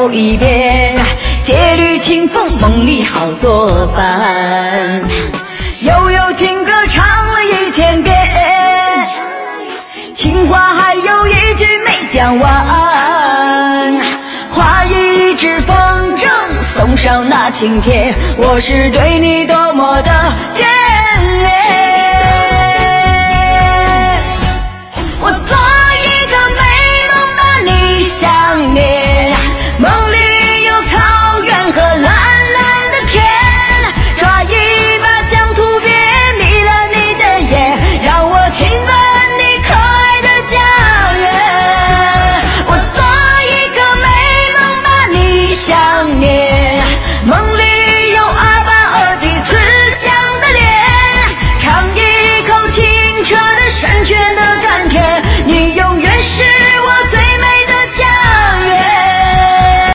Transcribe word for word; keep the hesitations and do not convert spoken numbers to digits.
又一遍，借缕清风，梦里好作伴。悠悠情歌唱了一千遍，情话还有一句没讲完。画一支风筝，送上那晴天，我是对你多么的眷恋。